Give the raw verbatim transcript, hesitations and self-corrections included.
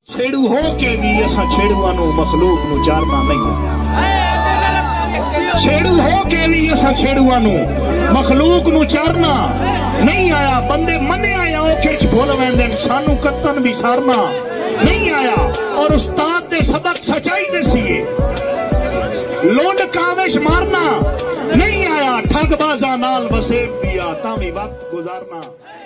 छेड़ू हो के भी असा छेड़ुआ नु मखलूक नु चारना नहीं आया। छेड़ू हो के भी असा छेड़ुआ नु मखलूक नु चारना नहीं आया। बंदे मने आया औखे च भुल वेंदे सानू कत्तन भी सारना नहीं आया। और उस्ताद दे सबक सच्चाई दसीए लोड कावेश मारना नहीं आया। ठगबाजा नाल वसेब दिया तामी वक्त गुजारना।